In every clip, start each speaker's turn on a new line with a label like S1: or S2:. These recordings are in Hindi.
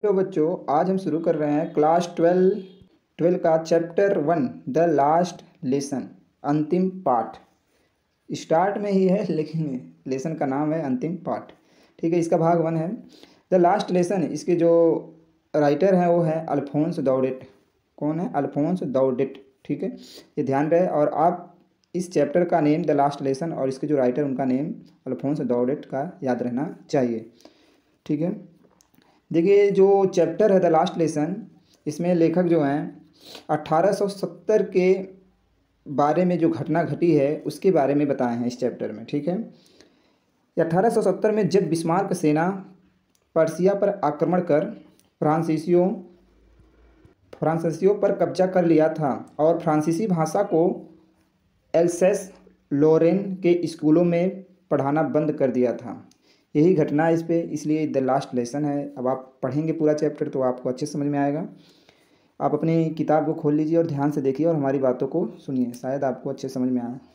S1: तो बच्चों आज हम शुरू कर रहे हैं क्लास 12 का चैप्टर 1 द लास्ट लेसन अंतिम पाठ। स्टार्ट में ही है लेकिन लेसन का नाम है अंतिम पाठ। ठीक है, इसका भाग 1 है द लास्ट लेसन। इसके जो राइटर हैं वो है अल्फोंस दाउडेट। कौन है? अल्फोंस दाउडेट। ठीक है, ये ध्यान रहे। और आप इस चैप्टर का नेम द लास्ट लेसन और इसके जो राइटर उनका नेम अल्फोंस दाउडेट का याद रहना चाहिए। ठीक है, देखिए जो चैप्टर है द लास्ट लेसन, इसमें लेखक जो हैं 1870 के बारे में जो घटना घटी है उसके बारे में बताए हैं इस चैप्टर में। ठीक है, 1870 में जब बिस्मार्क सेना पर्सिया पर आक्रमण कर फ्रांसीसियों पर कब्जा कर लिया था और फ्रांसीसी भाषा को एल्सेस लोरेन के स्कूलों में पढ़ाना बंद कर दिया था। यही घटना है इस पे, इसलिए द लास्ट लेसन है। अब आप पढ़ेंगे पूरा चैप्टर तो आपको अच्छे समझ में आएगा। आप अपनी किताब को खोल लीजिए और ध्यान से देखिए और हमारी बातों को सुनिए, शायद आपको अच्छे समझ में आए।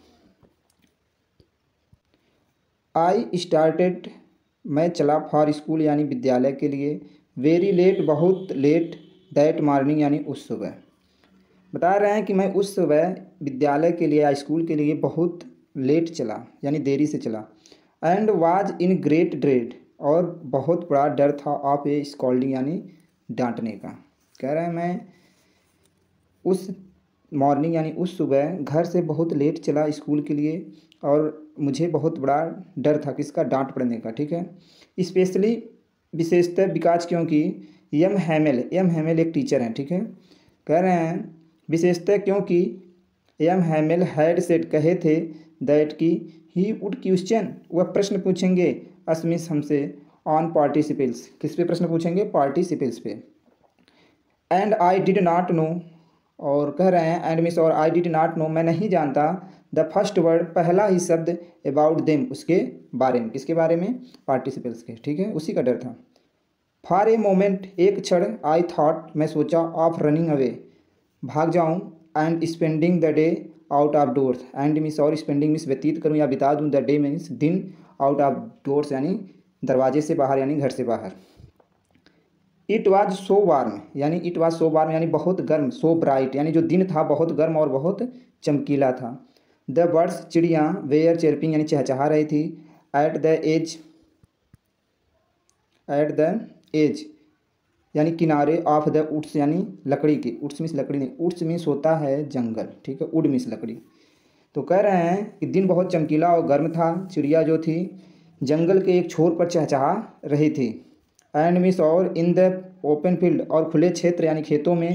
S1: आई स्टार्टेड, मैं चला फॉर स्कूल यानी विद्यालय के लिए, वेरी लेट, बहुत लेट, दैट मॉर्निंग यानी उस सुबह। बता रहे हैं कि मैं उस सुबह विद्यालय के लिए या स्कूल के लिए बहुत लेट चला यानी देरी से चला। And was in great dread, और बहुत बड़ा डर था ऑफ ए स्कॉल्डिंग यानी डांटने का। कह रहे हैं मैं उस मॉर्निंग यानी उस सुबह घर से बहुत लेट चला स्कूल के लिए और मुझे बहुत बड़ा डर था किसका? डांट पड़ने का। ठीक है, स्पेशली विशेषतः बिकॉज, क्योंकि एम हैमेल एक टीचर हैं। ठीक है, कह रहे हैं विशेषतः क्योंकि एम हैमेल हैड सेड, कहे थे, दैट की ही वुड क्वेश्चन, वह प्रश्न पूछेंगे, असमिस हमसे, ऑन पार्टिसिपल्स, किस पे प्रश्न पूछेंगे? पार्टिसिपल्स पे। And I did not know, और कह रहे हैं एंड मिस और आई डिड नॉट नो, मैं नहीं जानता, द फर्स्ट वर्ड, पहला ही शब्द, अबाउट देम, उसके बारे में। किसके बारे में? पार्टिसिपल्स के। ठीक है, उसी का डर था। फॉर ए मोमेंट, एक क्षण, आई थॉट, मैं सोचा, ऑफ रनिंग अवे, भाग जाऊँ, and spending the day out of doors, and means और स्पेंडिंग मीन्स व्यतीत करूँ या बिता दूँ, द डे मीन्स दिन, आउट ऑफ डोर्स यानी दरवाजे से बाहर यानी घर से बाहर। इट वाज सो वार्म, यानी इट वाज सो वार्म यानी बहुत गर्म, सो ब्राइट यानी जो दिन था बहुत गर्म और बहुत चमकीला था। द बर्ड्स, चिड़ियाँ, वेयर चिरपिंग यानी चहचहा रही थी, एट द एज यानी किनारे, ऑफ द उड्स यानी लकड़ी की, उड्स मीन्स लकड़ी नहीं, उड्स मीन्स होता है जंगल। ठीक है, वुड मीन्स लकड़ी। तो कह रहे हैं कि दिन बहुत चमकीला और गर्म था, चिड़िया जो थी जंगल के एक छोर पर चहचहा रही थी, एंड मीन्स और, इन द ओपन फील्ड और खुले क्षेत्र यानी खेतों में,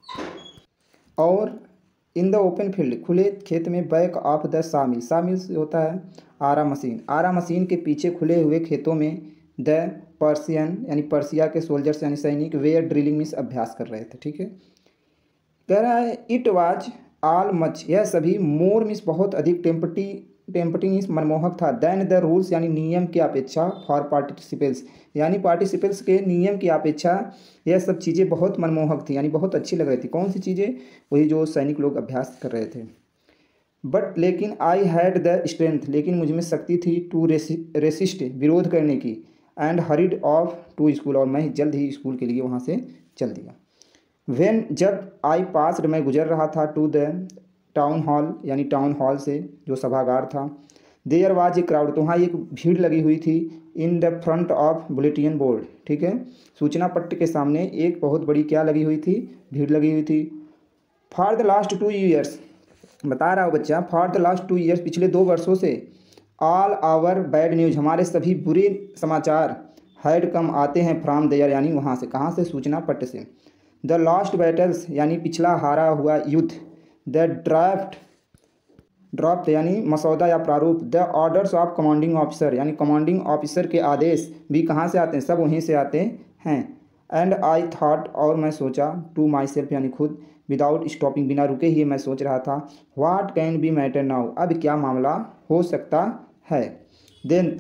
S1: और इन द ओपन फील्ड खुले खेत में, बैक ऑफ द सामिल, सामिल होता है आरा मशीन, आरा मशीन के पीछे खुले हुए खेतों में, द पर्सियन यानी पर्सिया के सोल्जर्स यानी सैनिक, वेयर ड्रिलिंग मीन्स अभ्यास कर रहे थे। ठीक है, कह रहा है इट वाज ऑल मच, यह सभी, मोर मीन्स बहुत अधिक, टेम्पटिंग मीन्स मनमोहक था, देन द रूल्स यानी नियम की अपेक्षा, फॉर पार्टिसिपल्स यानी पार्टिसिपल्स के नियम की अपेक्षा यह सब चीज़ें बहुत मनमोहक थी यानी बहुत अच्छी लग रही थी। कौन सी चीज़ें? वही जो सैनिक लोग अभ्यास कर रहे थे। बट लेकिन, आई हैड द स्ट्रेंथ, लेकिन मुझ में शक्ति थी, टू रेसिस्ट, विरोध करने की, and hurried off to school, और मैं जल्द ही स्कूल के लिए वहाँ से चल दिया। वेन, जब, आई पास्ड, मैं गुजर रहा था, टू द टाउन हॉल यानी टाउन हॉल से जो सभागार था, देयर वाज ए क्राउड, तो वहाँ एक भीड़ लगी हुई थी, in the front of bulletin board. ठीक है, सूचना पट्ट के सामने एक बहुत बड़ी क्या लगी हुई थी? भीड़ लगी हुई थी। फॉर द लास्ट 2 ईयर्स, बता रहा हूँ बच्चा, फॉर द लास्ट 2 ईयर्स, पिछले 2 वर्षों से, ऑल आवर बैड न्यूज, हमारे सभी बुरे समाचार, हैड कम, आते हैं, फ्राम देयर यानी वहाँ से, कहाँ से? सूचना पट्ट से। द लास्ट बैटल्स यानी पिछला हारा हुआ युद्ध, द ड्राफ्ट यानी मसौदा या प्रारूप, the orders of commanding officer यानी कमांडिंग ऑफिसर के आदेश भी कहाँ से आते हैं? सब वहीं से आते हैं। एंड आई थॉट, और मैं सोचा, टू माई सेल्फ यानी खुद, विदाउट स्टॉपिंग, बिना रुके ही मैं सोच रहा था, what can be matter now, अब क्या मामला हो सकता है। देन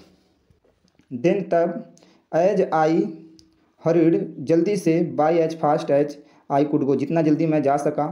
S1: तब, एज आई हरिड, जल्दी से, by as fast as I could go, जितना जल्दी मैं जा सका,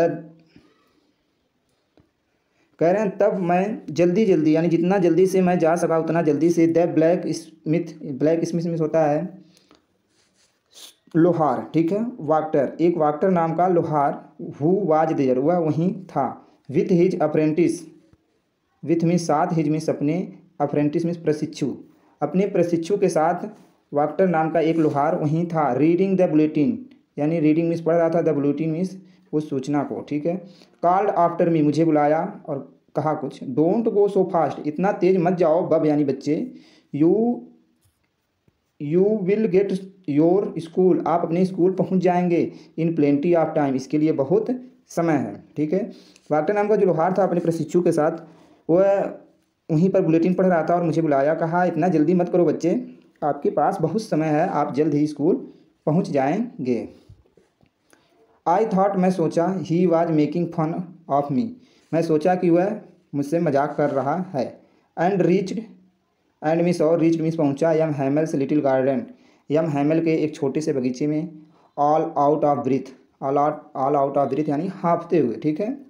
S1: कह रहे हैं तब मैं जल्दी यानी जितना जल्दी से मैं जा सका उतना जल्दी से, द ब्लैक स्मिथ मीन्स होता है लोहार, ठीक है। वाक्टर, एक वाक्टर नाम का लोहार, हु वाज देयर, वह वहीं था। With his apprentice, with means साथ, हिज मीन्स अपने, अप्रेंटिस मीन्स प्रशिक्षु, अपने प्रशिक्षु के साथ वाक्टर नाम का एक लोहार वहीं था। रीडिंग द बुलेटिन, यानी रीडिंग मीन्स पढ़ रहा था, द बुलेटिन मीन्स उस सूचना को, ठीक है। कॉल्ड आफ्टर मी, मुझे बुलाया और कहा कुछ। डोंट गो सो फास्ट, इतना तेज मत जाओ बब यानी बच्चे। You you will get your school, आप अपने स्कूल पहुंच जाएंगे। इन प्लेंटी ऑफ टाइम, इसके लिए बहुत समय है, ठीक है। वाक्टर नाम का जो लोहार था अपने प्रशिक्षु के साथ वह वहीं पर बुलेटिन पढ़ रहा था और मुझे बुलाया, कहा इतना जल्दी मत करो बच्चे, आपके पास बहुत समय है, आप जल्द ही स्कूल पहुंच जाएंगे। आई थॉट, मैं सोचा, he was making fun of me, मैं सोचा कि वह मुझसे मजाक कर रहा है। एंड रीच्ड, एंड मिस और रीच्ड मिस पहुंचा, M Hamel's little garden, M Hamel के एक छोटे से बगीचे में। All out of breath, all out of breath यानी हाँफते हुए, ठीक है।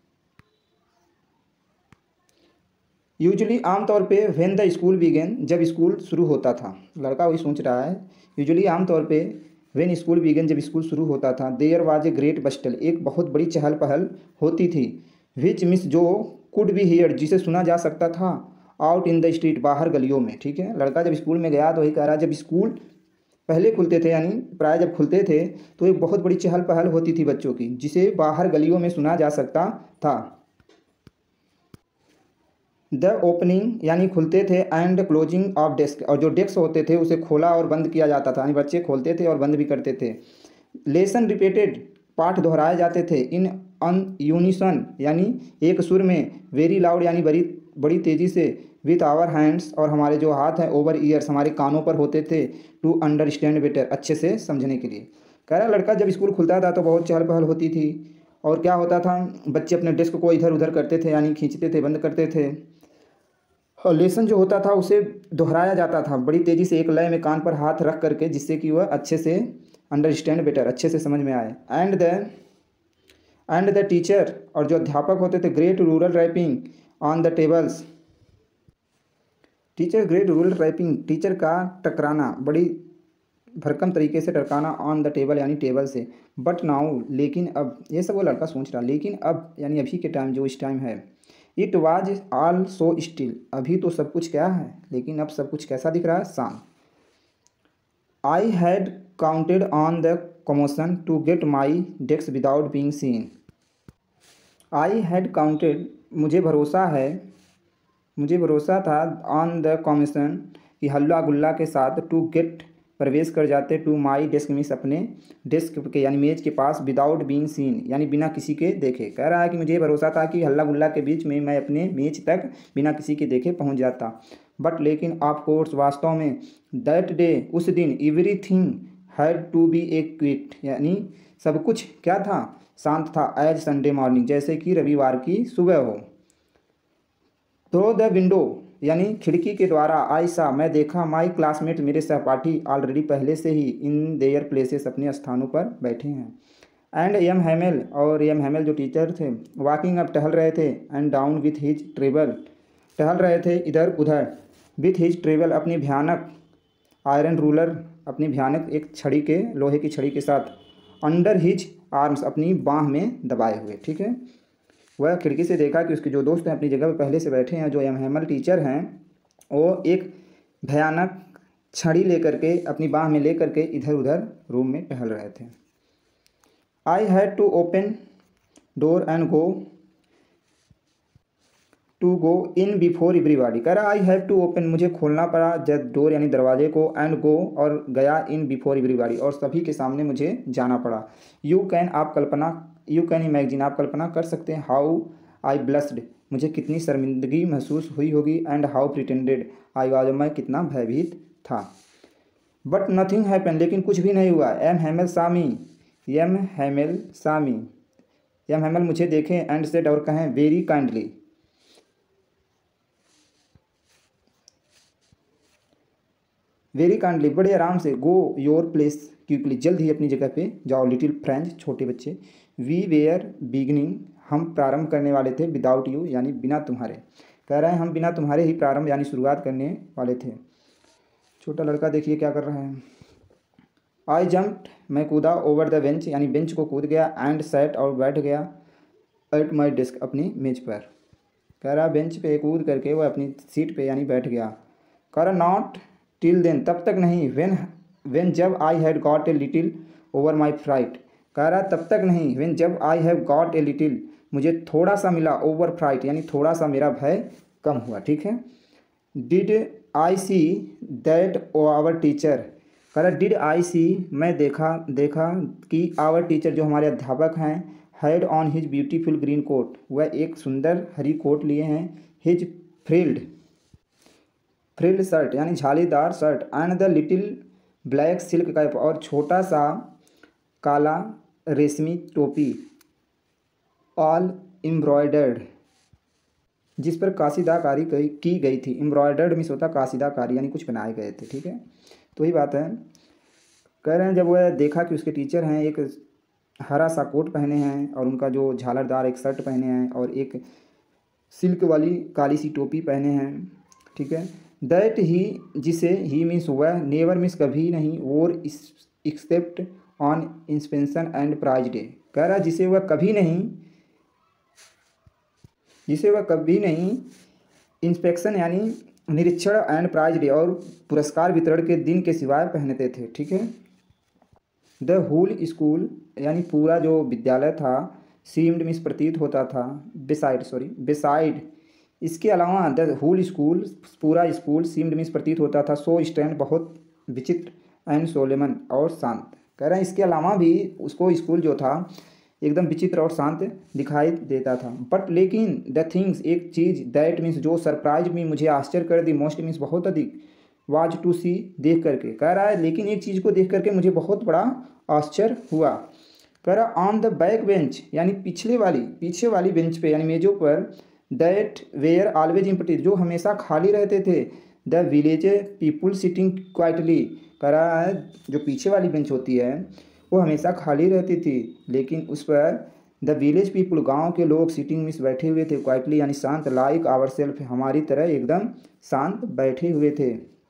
S1: यूजुअली आमतौर पे व्हेन द स्कूल बिगेन, जब स्कूल शुरू होता था, लड़का वही सोच रहा है। यूजुअली आमतौर पे व्हेन स्कूल बिगेन, जब स्कूल शुरू होता था। There was a great bustle, एक बहुत बड़ी चहल पहल होती थी। विच मिस जो, कुड बी हियर, जिसे सुना जा सकता था। आउट इन द स्ट्रीट, बाहर गलियों में, ठीक है। लड़का जब स्कूल में गया तो वही कह रहा है, जब स्कूल पहले खुलते थे यानी प्राय जब खुलते थे तो एक बहुत बड़ी चहल पहल होती थी बच्चों की, जिसे बाहर गलियों में सुना जा सकता था। द ओपनिंग यानी खुलते थे, एंड क्लोजिंग ऑफ डेस्क, और जो डेस्क होते थे उसे खोला और बंद किया जाता था, यानी बच्चे खोलते थे और बंद भी करते थे। लेसन रिपीटेड, पाठ दोहराए जाते थे। इन अन यूनिसन यानी एक सुर में। वेरी लाउड यानी बड़ी बड़ी तेज़ी से। विथ आवर हैंड्स, और हमारे जो हाथ हैं, ओवर ईयर्स, हमारे कानों पर होते थे। टू अंडरस्टैंड बेटर, अच्छे से समझने के लिए। कह रहा लड़का जब स्कूल खुलता था तो बहुत चहल पहल होती थी, और क्या होता था, बच्चे अपने डेस्क को इधर उधर करते थे, यानी खींचते थे, बंद करते थे। और लेसन जो होता था उसे दोहराया जाता था बड़ी तेज़ी से, एक लय में, कान पर हाथ रख करके, जिससे कि वह अच्छे से अंडरस्टैंड बेटर, अच्छे से समझ में आए। एंड द टीचर, और जो अध्यापक होते थे। Great ruler rapping on the tables, teacher great ruler rapping, teacher का टकराना, बड़ी भरकम तरीके से टकराना। ऑन द टेबल यानी टेबल से। बट नाउ, लेकिन अब, ये सब वो लड़का सोच रहा, लेकिन अब यानी अभी के टाइम, जो इस टाइम है। It was all so still, अभी तो सब कुछ क्या है, लेकिन अब सब कुछ कैसा दिख रहा है, शांत। I had counted on the commotion to get my desk without being seen. I had counted, मुझे भरोसा है, मुझे भरोसा था। ऑन द कमीशन, कि हल्ला गुल्ला के साथ। टू गेट, प्रवेश कर जाते। टू माई डेस्क मीन्स अपने डेस्क के यानी मेज के पास। विदाउट बीइंग सीन यानी बिना किसी के देखे। कह रहा है कि मुझे भरोसा था कि हल्ला गुल्ला के बीच में मैं अपने मेज तक बिना किसी के देखे पहुंच जाता। बट लेकिन, ऑफ कोर्स, वास्तव में। दैट डे, उस दिन। Everything had to be a quiet, यानी सब कुछ क्या था, शांत था। एज संडे मॉर्निंग, जैसे कि रविवार की सुबह हो। थ्रो द विंडो यानी खिड़की के द्वारा। आई सा, मैं देखा। माई क्लासमेट, मेरे सहपाठी। ऑलरेडी, पहले से ही। इन देयर प्लेसेस, अपने स्थानों पर बैठे हैं। एंड एम हैमेल, और एम हैमेल जो टीचर थे। वॉकिंग अप, टहल रहे थे। And down with his terrible, टहल रहे थे इधर उधर। विथ हिज ट्रेबल, अपनी भयानक आयरन रूलर, अपनी भयानक एक छड़ी के, लोहे की छड़ी के साथ। अंडर हिज आर्म्स, अपनी बाँह में दबाए हुए, ठीक है। वह खिड़की से देखा कि उसके जो दोस्त हैं अपनी जगह पर पहले से बैठे हैं। जो एम हैमल टीचर हैं वो एक भयानक छड़ी लेकर के, अपनी बाँह में लेकर के, इधर उधर रूम में टहल रहे थे। I had to open door and go in before everybody. कह रहा आई हैव टू ओपन, मुझे खोलना पड़ा जब डोर यानी दरवाजे को। एंड गो, और गया। इन बिफोर एवरीबॉडी, और सभी के सामने मुझे जाना पड़ा। यू कैन, आप कल्पना, यू कैन इमेजिन, आप कल्पना कर सकते हैं। हाउ आई ब्लस्ड, मुझे कितनी शर्मिंदगी महसूस हुई होगी। And how frightened I was, मैं कितना भयभीत था। बट नथिंग हैपन, लेकिन कुछ भी नहीं हुआ। एम हैमल सामी, एम हैमल सामी, एम हैमल मुझे देखें। एंड सेड, और कहें। वेरी काइंडली, वेरी काइंडली, बड़े आराम से। गो योर प्लेस क्विकली, जल्द ही अपनी जगह पे जाओ। लिटिल फ्रेंच, छोटे बच्चे। वी वेयर बिगनिंग, हम प्रारंभ करने वाले थे। विदाउट यू यानी बिना तुम्हारे। कह रहे हैं हम बिना तुम्हारे ही प्रारंभ यानी शुरुआत करने वाले थे। छोटा लड़का देखिए क्या कर रहा है। आई जम्प्ड, मैं कूदा, ओवर द बेंच यानी बेंच को कूद गया, एंड सैट और बैठ गया, एट माई डेस्क अपनी मेज पर। कह रहा बेंच पे कूद करके वह अपनी सीट पे यानी बैठ गया। कह रहा नॉट टिल देन, तब तक नहीं, वेन जब I had got a little over my fright. कह रहा तब तक नहीं, वेन जब I have got a little, मुझे थोड़ा सा मिला, ओवर फ्राइट यानी थोड़ा सा मेरा भय कम हुआ। ठीक है। Did I see that our teacher. कह रहा डिड आई सी, मैं देखा कि आवर टीचर जो हमारे अध्यापक हैं, had on his beautiful green coat, वह एक सुंदर हरी कोट लिए हैं, हिज फ्रिल्ड शर्ट यानी झालीदार shirt, and the little black silk cap, और छोटा सा काला रेशमी टोपी, ऑल एम्ब्रॉयडर्ड, जिस पर कासीदाकारी की गई थी। एम्ब्रॉयडर्ड मीन्स होता कासीदाकारी यानी कुछ बनाए गए थे। ठीक है, तो वही बात है। कह रहे हैं जब वह देखा कि उसके टीचर हैं, एक हरा सा कोट पहने हैं और उनका जो झालरदार एक शर्ट पहने हैं और एक सिल्क वाली काली सी टोपी पहने हैं। ठीक है। दैट ही, जिसे, ही मीन्स वह, नेवर मीन्स कभी नहीं, और except on inspection and prize day. कह रहा जिसे वह कभी नहीं इंस्पेक्शन यानी निरीक्षण एंड प्राइज डे और पुरस्कार वितरण के दिन के सिवाय पहनते थे। ठीक है। द होल स्कूल यानी पूरा जो विद्यालय था, सीम्ड मीन्स प्रतीत होता था, बिसाइड इसके अलावा, द होल स्कूल पूरा स्कूल, सीम्ड मीन्स प्रतीत होता था, सो स्टैंड बहुत विचित्र, एंड सोलेमन और शांत। कह रहे हैं इसके अलावा भी उसको स्कूल जो था एकदम विचित्र और शांत दिखाई देता था। बट लेकिन द थिंग्स, एक चीज़, दैट मीन्स जो, सरप्राइज मी मुझे आश्चर्य कर दी, मोस्ट मीन्स बहुत अधिक, वाज टू सी देख करके। कह रहा है लेकिन एक चीज़ को देख करके मुझे बहुत बड़ा आश्चर्य हुआ। कह रहा ऑन द बैक बेंच यानी पीछे वाली बेंच पे यानी मेजों पर, दैट वेयर ऑलवेज एम्प्टी, जो हमेशा खाली रहते थे, the village people sitting quietly. कह रहा है जो पीछे वाली बेंच होती है वो हमेशा खाली रहती थी, लेकिन उस पर द विलेज पीपुल, गांव के लोग, सिटिंग मीन्स बैठे हुए थे, क्वाइटली यानी शांत, लाइक आवर सेल्फ, हमारी तरह एकदम शांत बैठे हुए थे।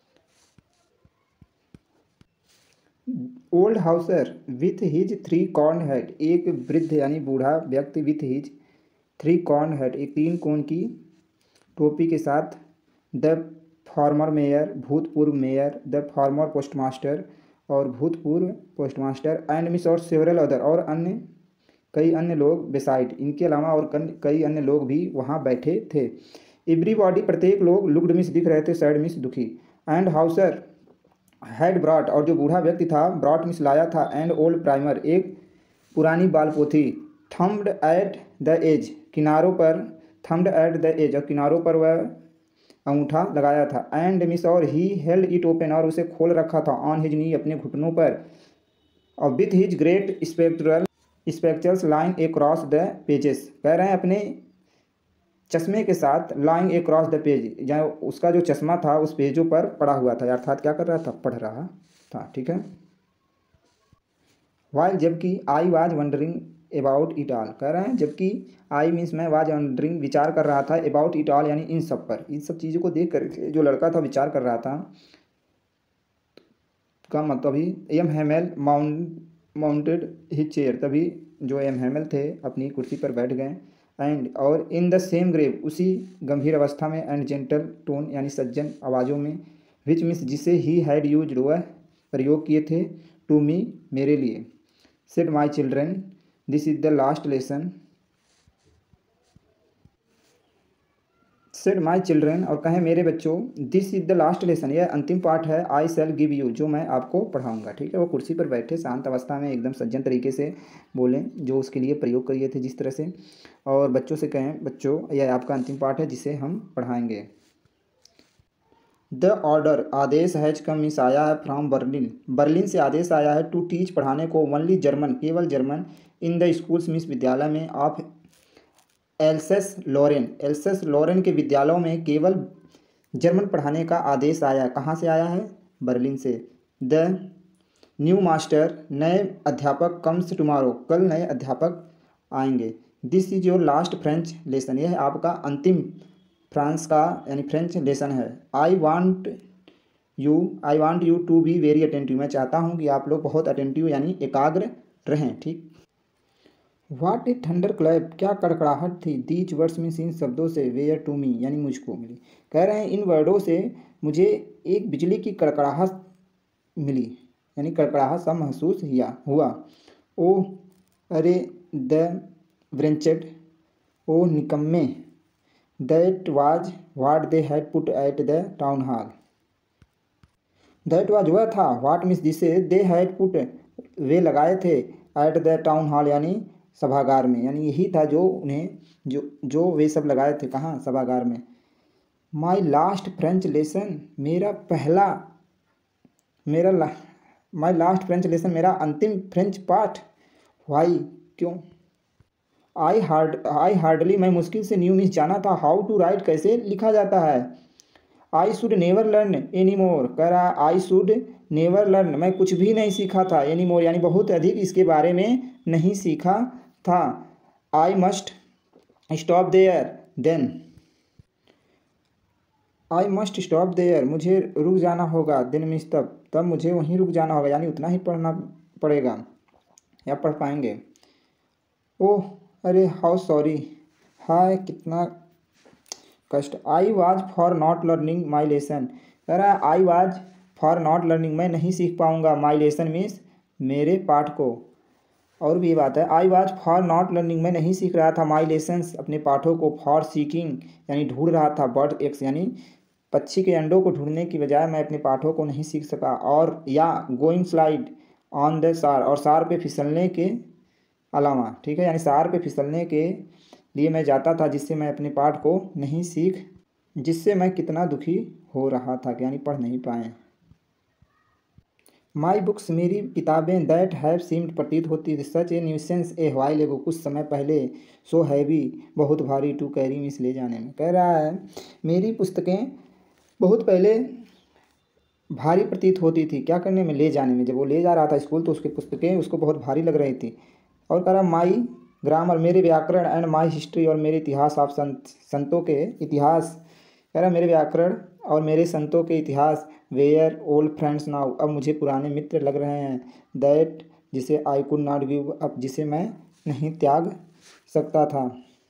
S1: Old Hauser with his 3 cornered hat, एक वृद्ध यानी बूढ़ा व्यक्ति, विथ हिज 3 कॉर्न हेड, एक 3 कोण की टोपी के साथ, द फॉर्मर मेयर, भूतपूर्व मेयर, द फॉर्मर पोस्टमास्टर, और भूतपूर्व पोस्टमास्टर, एंड मिस और सेवरल अदर, और कई अन्य लोग, बेसाइड इनके अलावा और कई अन्य लोग भी वहाँ बैठे थे। एवरीबॉडी प्रत्येक लोग, लुक्ड मिस दिख रहे थे, सैड मिस दुखी, एंड हाउसर हैड ब्रॉट, और जो बूढ़ा व्यक्ति था, ब्रॉट मिस लाया था, एंड ओल्ड प्राइमर, एक पुरानी बाल पोथी, थम्ब्ड एट द एज, किनारों पर, थम्ब्ड एट द एज, और किनारों पर वह अंगूठा लगाया था, एंड मिस और ही हेल्ड इट ओपन, और उसे खोल रखा था, ऑन हिज नी अपने घुटनों पर, और with his great spectacles lying across the pages. कह रहे हैं अपने चश्मे के साथ, लाइंग अक्रॉस द पेज, या उसका जो चश्मा था उस पेजों पर पड़ा हुआ था, अर्थात क्या कर रहा था, पढ़ रहा था। ठीक है। वाइल, जबकि, I was wondering about it all. कह रहे हैं जबकि, आई मीन्स मैं, वाज वंडरिंग विचार कर रहा था, अबाउट इट ऑल यानी इन सब पर, इन सब चीज़ों को देख करके जो लड़का था विचार कर रहा था, का मतलब ही M Hemel mounted his chair, तभी जो एम हेमेल थे अपनी कुर्सी पर बैठ गए, एंड और इन द सेम ग्रेव, उसी गंभीर अवस्था में, एंड जेंटल टोन यानी सज्जन आवाज़ों में, विच मीन्स जिसे ही हैड यूज्ड वह प्रयोग किए थे, टू मी मेरे लिए, said my children this is the last lesson, said my children, और कहें मेरे बच्चों, this is the last lesson, यह अंतिम पाठ है, आई शैल गिव यू, जो मैं आपको पढ़ाऊंगा। ठीक है। वो कुर्सी पर बैठे शांत अवस्था में एकदम सज्जन तरीके से बोलें, जो उसके लिए प्रयोग किए थे जिस तरह से, और बच्चों से कहें बच्चों यह आपका अंतिम पाठ है जिसे हम पढ़ाएंगे। द ऑर्डर, आदेश, हैज कम मीन्स आया है, फ्रॉम बर्लिन से आदेश आया है, टू टीच पढ़ाने को, ओनली जर्मन केवल German, in the schools means विद्यालय में, ऑफ एल्सेस लॉरेन के विद्यालयों में केवल जर्मन पढ़ाने का आदेश आया। कहाँ से आया है, बर्लिन से। द न्यू मास्टर, नए अध्यापक, कम्स टुमारो, कल नए अध्यापक आएंगे। This is your last French lesson, यह आपका अंतिम फ्रांस का यानी फ्रेंच लेसन है। I want I want you to be very attentive, मैं चाहता हूँ कि आप लोग बहुत अटेंटिव यानी एकाग्र रहें। ठीक। व्हाट ए थंडर क्लैप, क्या कड़कड़ाहट थी। दीज वर्ड्स मीन्स, इन शब्दों से, वेयर टू मी यानी मुझको मिली। कह रहे हैं इन वर्डों से मुझे एक बिजली की कड़कड़ाहट मिली यानी कड़कड़ाहट सा महसूस हुआ। ओ अरे, द व्रेंचेड, ओ निकम्मे, that was what they had put at the town hall. That was वह था, व्हाट मीन्स जिसे, दे हैड पुट वे लगाए थे, एट द टाउन हॉल यानी सभागार में, यानी यही था जो उन्हें जो वे सब लगाए थे, कहाँ, सभागार में। My last French lesson, my last French lesson, मेरा अंतिम फ्रेंच पाठ। वाई, क्यों। आई हार्डली, मैं मुश्किल से, न्यू मीन्स जाना था, हाउ टू राइट, कैसे लिखा जाता है। I should never learn any more, कह रहा आई शुड नेवर लर्न, मैं कुछ भी नहीं सीखा था, एनी मोर यानी बहुत अधिक इसके बारे में नहीं सीखा था। I must stop there then, I must stop there, मुझे रुक जाना होगा, देन मीन्स तब मुझे वहीं रुक जाना होगा यानी उतना ही पढ़ना पड़ेगा या पढ़ पाएंगे। ओह अरे, हाउ सॉरी, हाय कितना कष्ट। I was for not learning my lesson, कह रहा है I was for not learning, मैं नहीं सीख पाऊँगा, माई लेसन मीन्स मेरे पाठ को। और भी ये बात है, I was for not learning, मैं नहीं सीख रहा था, माई लेसन्स अपने पाठों को, फॉर सीकिंग यानी ढूंढ रहा था, बर्ड एग्स यानी पक्षी के अंडों को ढूंढने की बजाय मैं अपने पाठों को नहीं सीख सका। और या गोइंग स्लाइड ऑन द सार, और सार पे फिसलने के अलावा, ठीक है, यानी सार पे फिसलने के लिए मैं जाता था, जिससे मैं अपने पाठ को नहीं सीख, जिससे मैं कितना दुखी हो रहा था यानी पढ़ नहीं पाए। माई बुक्स, मेरी किताबें, दैट हैव सीम्ड, प्रतीत होती थी, सच ए न्यूसेंस ए व्हाइल एगो, कुछ समय पहले, सो हैवी, बहुत भारी, टू कैरी मीन्स ले जाने में। कह रहा है मेरी पुस्तकें बहुत पहले भारी प्रतीत होती थी, क्या करने में, ले जाने में। जब वो ले जा रहा था स्कूल तो उसकी पुस्तकें उसको बहुत भारी लग रही थी। और कह रहा माई ग्रामर, मेरे व्याकरण, एंड माई हिस्ट्री, और मेरे इतिहास ऑफ संतों के इतिहास, कह रहा मेरे व्याकरण और मेरे संतों के इतिहास। वेयर ओल्ड फ्रेंड्स नाउ, अब मुझे पुराने मित्र लग रहे हैं। दैट, जिसे I could not give up, जिसे मैं नहीं त्याग सकता था।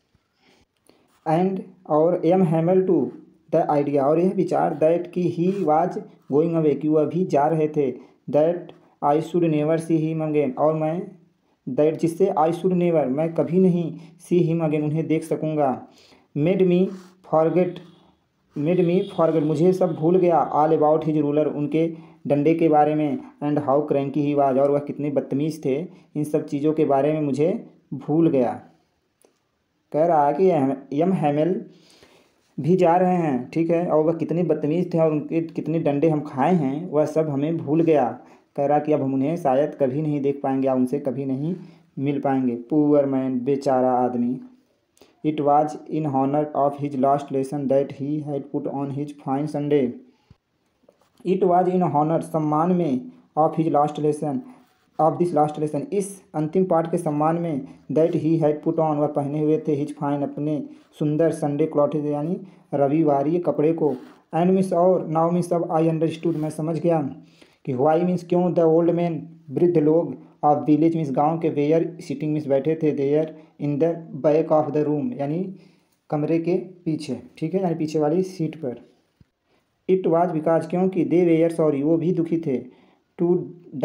S1: एंड, और M Hamel to the idea, और यह विचार, दैट की ही वाज गोइंग अवे, कि वह भी जा रहे थे। That I should never see him again, और मैं, दैट जिससे, आई शुड नेवर, मैं कभी नहीं, सी हिम अगेन, उन्हें देख सकूँगा। मेड मी फॉरगेट, मुझे सब भूल गया। ऑल अबाउट हिज रूलर, उनके डंडे के बारे में। And how cranky he was, और वह कितने बदतमीज़ थे, इन सब चीज़ों के बारे में मुझे भूल गया। कह रहा है कि यम हैमल भी जा रहे हैं, ठीक है, और वह कितने बदतमीज़ थे और उनके कितने डंडे हम खाए हैं, वह सब हमें भूल गया। कह रहा कि अब हम उन्हें शायद कभी नहीं देख पाएंगे या उनसे कभी नहीं मिल पाएंगे। पुअर मैन, बेचारा आदमी। It was in honour of his last lesson that he had put on his fine Sunday. It was in honour, सम्मान में, of his last lesson, of this last lesson, इस अंतिम पाठ के सम्मान में, that he had put on, वह पहने हुए थे, हिज फाइन, अपने सुंदर, संडे क्लॉथेज यानी रविवारी कपड़े को। एंड मिस, और नाउ मिस, अब आई अंडरस्टूड, मैं समझ गया कि वाई मीन्स क्यों, द ओल्ड मैन, वृद्ध लोग, ऑफ विलेज मीन्स गाँव के, वेयर सिटिंग मीन्स बैठे थे, there in the back of the room यानी कमरे के पीछे, ठीक है, यानी पीछे वाली सीट पर। इट वाज बिकॉज, क्योंकि, दे वेयर सॉरी, वो भी दुखी थे, too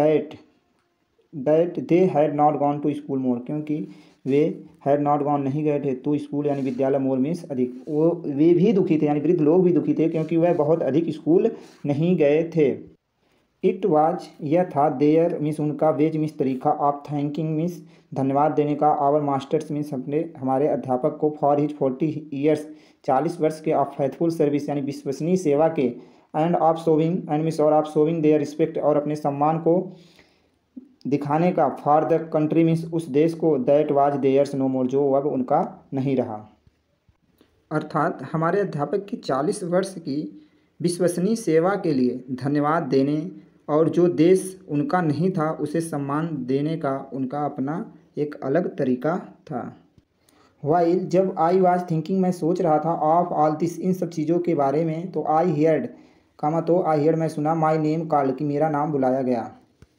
S1: that they had not gone to school more, क्योंकि वे हैड नॉट गॉन नहीं गए थे, टू स्कूल यानी विद्यालय, मोर मीन्स अधिक, वे भी दुखी थे यानी वृद्ध लोग भी दुखी थे, क्योंकि वह बहुत अधिक स्कूल नहीं गए थे। इट वाज, यह था, देयर मीन्स उनका, वेज मीन्स तरीका, ऑफ थैंकिंग मीन्स धन्यवाद देने का, आवर मास्टर्स मीन्स हमारे अध्यापक को, फॉर हिज 40 ईयर्स 40 वर्ष के, ऑफ फेथफुल सर्विस यानी विश्वसनीय सेवा के, and of showing, and means और ऑफ शोविंग देयर रिस्पेक्ट, और अपने सम्मान को दिखाने का, फॉर द कंट्री मीन्स उस देश को, that was theirs no more, जो अब उनका नहीं रहा। अर्थात हमारे अध्यापक की 40 वर्ष की विश्वसनीय सेवा के लिए धन्यवाद देने और जो देश उनका नहीं था उसे सम्मान देने का उनका अपना एक अलग तरीका था। वाइल, जब आई वाज थिंकिंग, मैं सोच रहा था, ऑफ ऑल दिस, इन सब चीज़ों के बारे में, तो आई हियर्ड, कामा तो आई हेard मैं सुना, माई नेम कॉल्ड कि मेरा नाम बुलाया गया।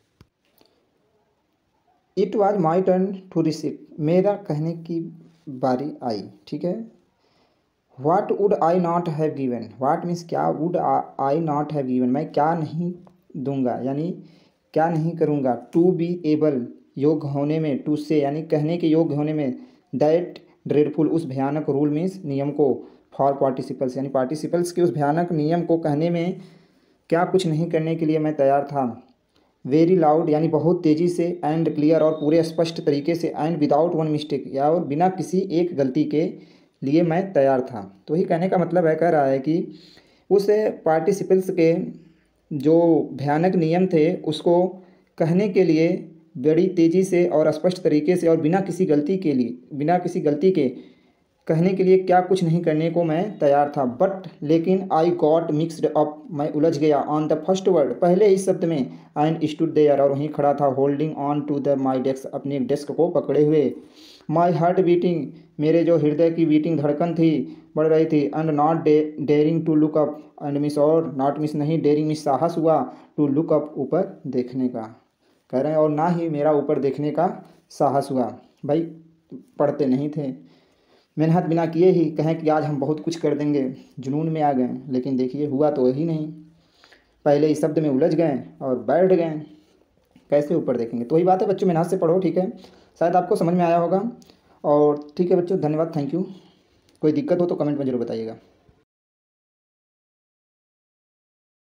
S1: It was my turn to receive मेरा कहने की बारी आई, ठीक है। What would I not have given, what means क्या, would I not have given मैं क्या नहीं दूंगा यानी क्या नहीं करूँगा। टू बी एबल योग्य होने में, टू से यानी कहने के योग्य होने में, दैट ड्रेडफुल उस भयानक रूल मीन्स नियम को, फॉर पार्टिसिपल्स यानी पार्टिसिपल्स के उस भयानक नियम को कहने में क्या कुछ नहीं करने के लिए मैं तैयार था। वेरी लाउड यानी बहुत तेज़ी से, एंड क्लियर और पूरे स्पष्ट तरीके से, एंड विदाउट वन मिस्टेक या और बिना किसी एक गलती के लिए मैं तैयार था। तो ही कहने का मतलब है, कह रहा है कि उस पार्टिसिपल्स के जो भयानक नियम थे उसको कहने के लिए बड़ी तेज़ी से और स्पष्ट तरीके से और बिना किसी गलती के कहने के लिए क्या कुछ नहीं करने को मैं तैयार था। बट लेकिन आई गॉट मिक्सड अप मैं उलझ गया ऑन द फर्स्ट वर्ड पहले ही शब्द में, एंड स्टूड देयर और वहीं खड़ा था, holding on to the my desk अपने डेस्क को पकड़े हुए, माई हार्ट बीटिंग मेरे जो हृदय की बीटिंग धड़कन थी बढ़ रही थी, and not daring to look up and miss और नॉट मिस नहीं, डेयरिंग मिस साहस हुआ, टू लुक अप ऊपर देखने का, कह रहे हैं, और ना ही मेरा ऊपर देखने का साहस हुआ। भाई पढ़ते नहीं थे, मेहनत बिना किए ही कहें कि आज हम बहुत कुछ कर देंगे, जुनून में आ गए, लेकिन देखिए हुआ तो वही नहीं, पहले ही शब्द में उलझ गए और बैठ गए, कैसे ऊपर देखेंगे। तो वही बात है बच्चों, मेहनत से पढ़ो, ठीक है, शायद आपको समझ में आया होगा। और ठीक है बच्चों, धन्यवाद, थैंक यू। कोई दिक्कत हो तो कमेंट में ज़रूर बताइएगा।